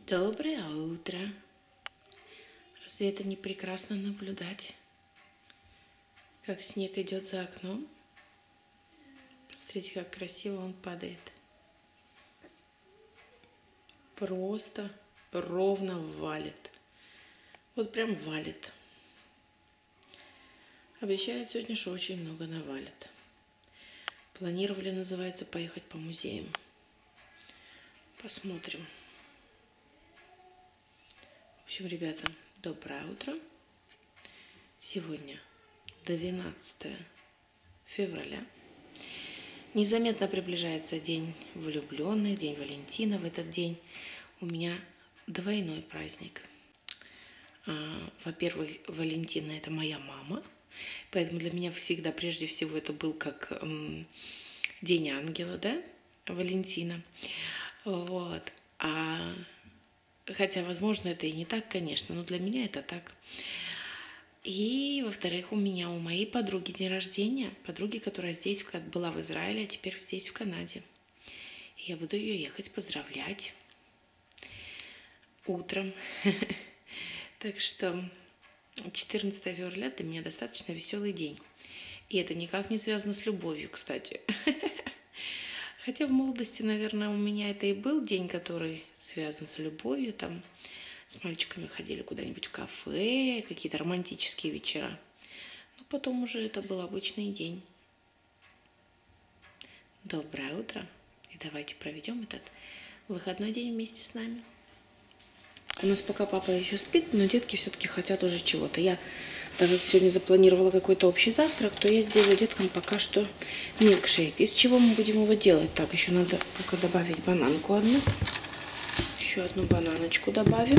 Доброе утро. Разве это не прекрасно наблюдать, как снег идет за окном? Посмотрите, как красиво он падает. Просто ровно валит. Вот прям валит. Обещают сегодня, что очень много навалит. Планировали, называется, поехать по музеям. Посмотрим. В общем, ребята, доброе утро. Сегодня 12 февраля. Незаметно приближается День влюбленных, День Валентина. В этот день у меня двойной праздник. Во-первых, Валентина – это моя мама. Поэтому для меня всегда, прежде всего, это был как День ангела, да, Валентина. Вот. Хотя, возможно, это и не так, конечно, но для меня это так. И, во-вторых, у моей подруги день рождения. Подруги, которая здесь была в Израиле, а теперь здесь, в Канаде. И я буду ее ехать поздравлять утром. Так что 14 февраля для меня достаточно веселый день. И это никак не связано с любовью, кстати. Хотя в молодости, наверное, у меня это и был день, который связан с любовью. Там с мальчиками ходили куда-нибудь в кафе, какие-то романтические вечера. Но потом уже это был обычный день. Доброе утро. И давайте проведем этот выходной день вместе с нами. У нас пока папа еще спит, но детки все-таки хотят уже чего-то. Я, так как сегодня запланировала какой-то общий завтрак, то я сделаю деткам пока что милкшейк. Из чего мы будем его делать? Так, еще надо пока добавить бананку одну. Еще одну бананочку добавим.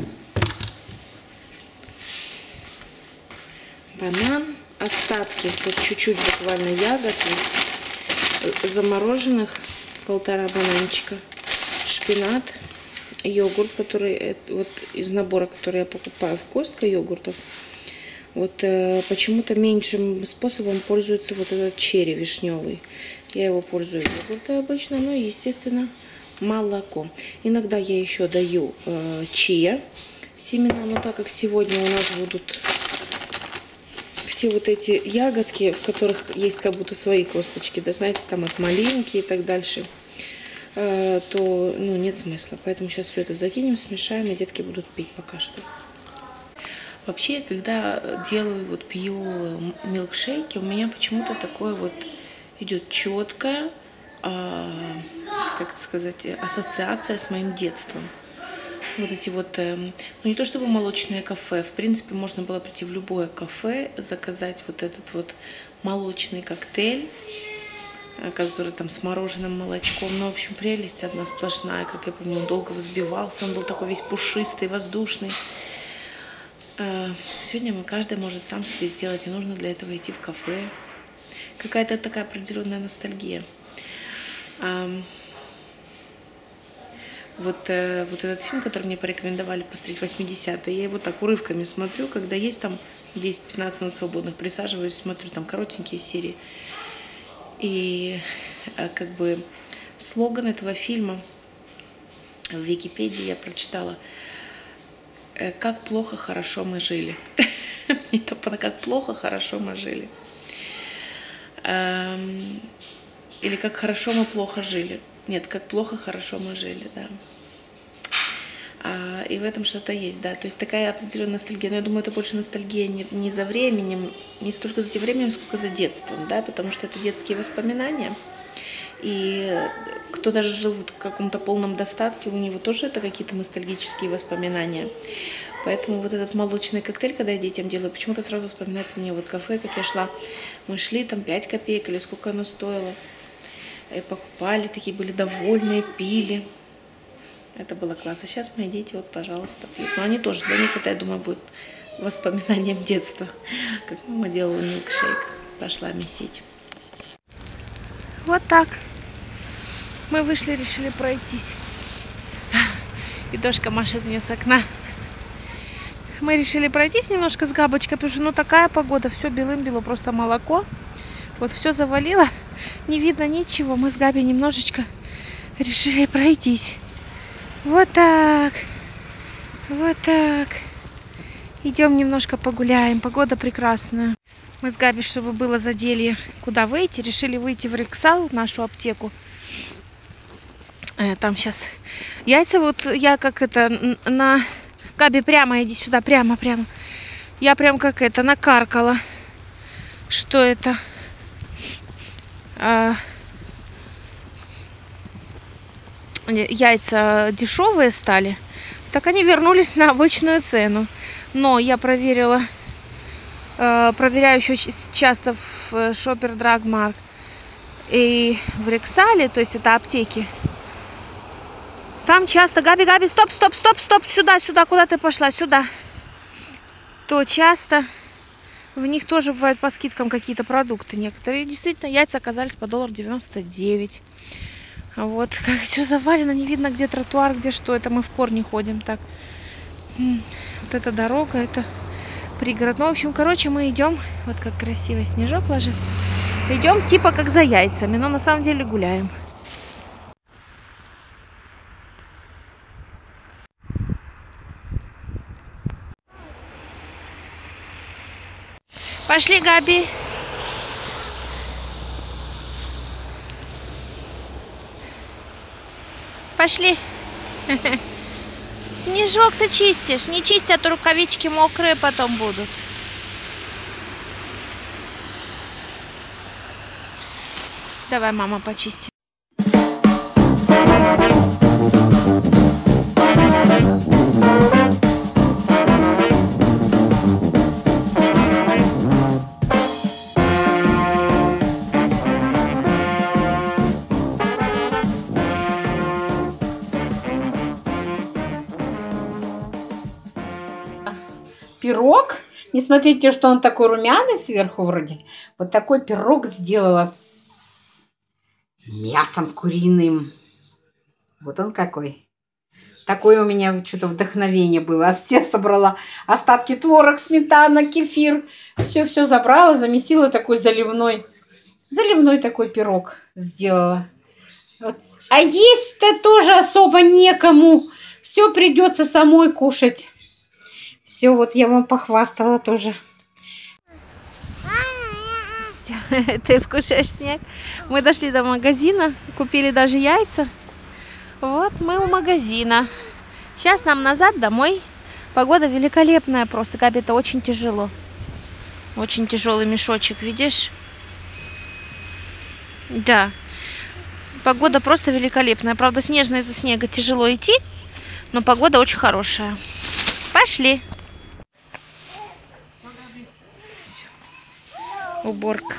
Банан. Остатки, тут чуть-чуть буквально ягод есть. Замороженных 1,5 бананчика. Шпинат. Йогурт, который вот из набора, который я покупаю в Костко, йогуртов. Вот почему-то меньшим способом пользуется вот этот черри вишневый. Я его пользую йогурты обычно, но, естественно, молоко. Иногда я еще даю чиа семена, но так как сегодня у нас будут все вот эти ягодки, в которых есть как будто свои косточки, да, знаете, там от малинки и так дальше, то нет смысла. Поэтому сейчас все это закинем, смешаем, и детки будут пить пока что. Вообще, когда делаю, пью милкшейки, у меня почему-то такое вот идет четкая, как сказать, ассоциация с моим детством. Вот эти вот, не то чтобы молочное кафе, в принципе, можно было прийти в любое кафе, заказать вот этот вот молочный коктейль, который там с мороженым молочком. Ну, в общем, прелесть одна сплошная. Как я помню, он долго взбивался, он был такой весь пушистый, воздушный. Сегодня каждый может сам себе сделать, не нужно для этого идти в кафе. Какая-то такая определенная ностальгия. Вот этот фильм, который мне порекомендовали посмотреть, 80-е, я его так урывками смотрю, когда есть там 10-15 минут свободных, присаживаюсь, смотрю там коротенькие серии. И как бы слоган этого фильма в Википедии я прочитала: «Как плохо, хорошо мы жили». Это как плохо, хорошо мы жили. Или как хорошо мы плохо жили. Нет, как плохо, хорошо мы жили, да. И в этом что-то есть, да. То есть такая определенная ностальгия. Но я думаю, это больше ностальгия не за временем, не столько за тем временем, сколько за детством, да, потому что это детские воспоминания. И кто даже жил в каком-то полном достатке, у него тоже это какие-то ностальгические воспоминания. Поэтому вот этот молочный коктейль, когда я детям делаю, почему-то сразу вспоминается мне вот кафе, как я шла. Мы шли, там 5 копеек или сколько оно стоило. И покупали, такие были довольные, пили. Это было классно. Сейчас мои дети, вот, пожалуйста, пьют. Но они тоже, для них это, я думаю, будет воспоминанием детства. Как мама делала милкшейк. Пошла месить. Вот так. Мы вышли, решили пройтись. И Дошка машет мне с окна. Мы решили пройтись немножко с Габочкой, потому что, такая погода, все белым-бело, просто молоко. Вот все завалило, не видно ничего. Мы с Габи немножечко решили пройтись. Вот так. Вот так. Идем немножко погуляем. Погода прекрасная. Мы с Габи, чтобы было заделье, куда выйти, решили выйти в Рексал, в нашу аптеку. Там сейчас яйца, вот я как это на... Габи, прямо иди сюда, прямо. Я прям как это накаркала. Что это? Яйца дешевые стали. Так они вернулись на обычную цену. Но я проверяю еще часто в Shopper Drug Mart и в Рексале, то есть это аптеки. Там часто... Габи, стоп, сюда, куда ты пошла, сюда. То часто в них тоже бывают по скидкам какие-то продукты некоторые. И действительно, яйца оказались по $1.99. Вот, как все завалено, не видно, где тротуар, где что. Это мы в корне ходим так. Вот эта дорога, это пригород. Ну, в общем, короче, мы идем. Вот как красиво снежок ложится. Идем типа как за яйцами, но на самом деле гуляем. Пошли, Габи. Пошли. Снежок ты чистишь. Не чисти, а то рукавички мокрые потом будут. Давай, мама, почисти. Пирог. Не смотрите, что он такой румяный сверху вроде. Вот такой пирог сделала с мясом куриным. Вот он какой. Такое у меня что-то вдохновение было. Все собрала остатки творог, сметана, кефир. Все забрала, замесила, такой заливной такой пирог сделала. Вот. А есть-то тоже особо некому. Все придется самой кушать. Все, вот я вам похвастала тоже. Все, ты вкушаешь снег. Мы дошли до магазина, купили даже яйца. Вот мы у магазина. Сейчас нам назад домой. Погода великолепная просто. Габи, это очень тяжело. Очень тяжелый мешочек, видишь? Да. Погода просто великолепная. Правда, снежно из-за снега тяжело идти, но погода очень хорошая. Пошли. Уборка.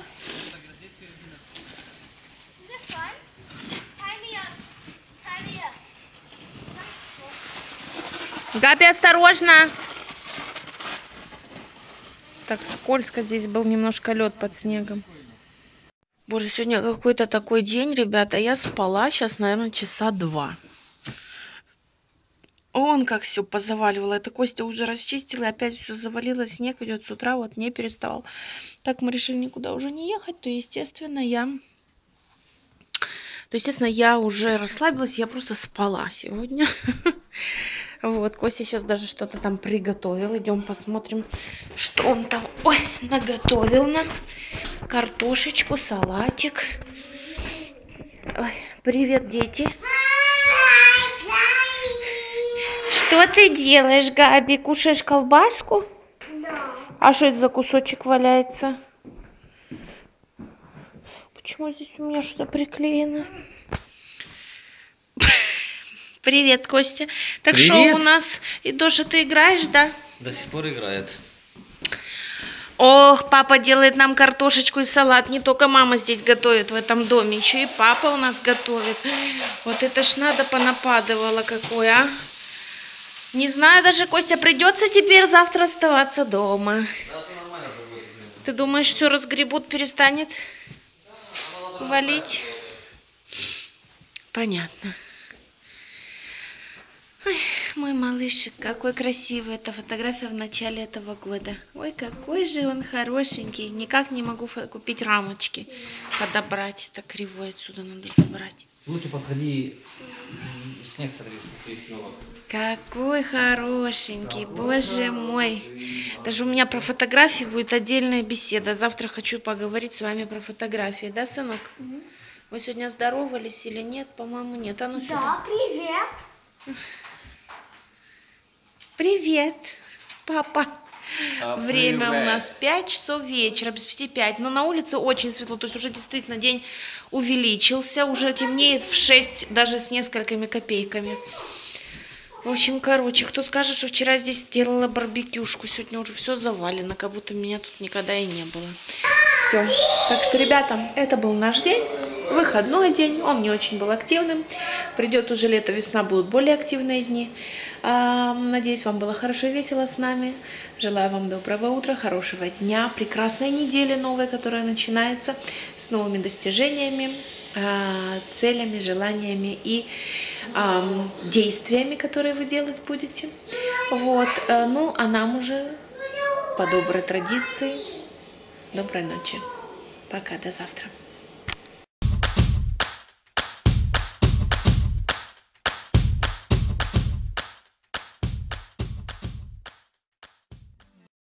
Габи, осторожно! Так скользко, здесь был немножко лед под снегом. Боже, сегодня какой-то такой день, ребята. Я спала сейчас, наверное, часа 2. Он как все позаваливало. Это Костя уже расчистила, и опять все завалило. Снег идет с утра, вот не переставал. Так мы решили никуда уже не ехать, то, естественно, я уже расслабилась, я просто спала сегодня. Вот, Костя сейчас даже что-то там приготовил. Идем посмотрим, что он там, наготовил нам. Картошечку, салатик. Ой, привет, дети. Что ты делаешь, Габи? Кушаешь колбаску? Да. А что это за кусочек валяется? Почему здесь у меня что-то приклеено? Привет, Костя. Так что у нас? И Доша, ты играешь, да? До сих пор играет. Ох, папа делает нам картошечку и салат. Не только мама здесь готовит в этом доме, еще и папа у нас готовит. Вот это ж надо понападывало какое, а? Не знаю даже, Костя, придется теперь завтра оставаться дома. Да, это нормально будет. Ты думаешь, все разгребут, перестанет валить? Понятно. Ой, мой малышек, какой красивый. Это фотография в начале этого года. Ой, какой же он хорошенький. Никак не могу купить рамочки, подобрать. Это кривой отсюда надо забрать. Лучше подходи Снег, смотри, со своих елок. Какой хорошенький, боже мой. Даже у меня про фотографии будет отдельная беседа. Завтра хочу поговорить с вами про фотографии, да, сынок? Вы сегодня здоровались или нет? По-моему, нет. А ну сюда. Да, привет. Привет, папа. Время Привет. у нас 5 часов вечера, без 5:05. Но на улице очень светло, то есть уже действительно день увеличился. Уже темнеет в 6, даже с несколькими копейками. В общем, короче, кто скажет, что вчера здесь делала барбекюшку, сегодня уже все завалено, как будто меня тут никогда и не было. Все. Так что, ребята, это был наш день, выходной день, он не очень был активным. Придет уже лето, весна, будут более активные дни. Надеюсь, вам было хорошо и весело с нами. Желаю вам доброго утра, хорошего дня, прекрасной недели новой, которая начинается с новыми достижениями, целями, желаниями и действиями, которые вы делать будете. Вот. Ну, а нам уже по доброй традиции доброй ночи. Пока, до завтра.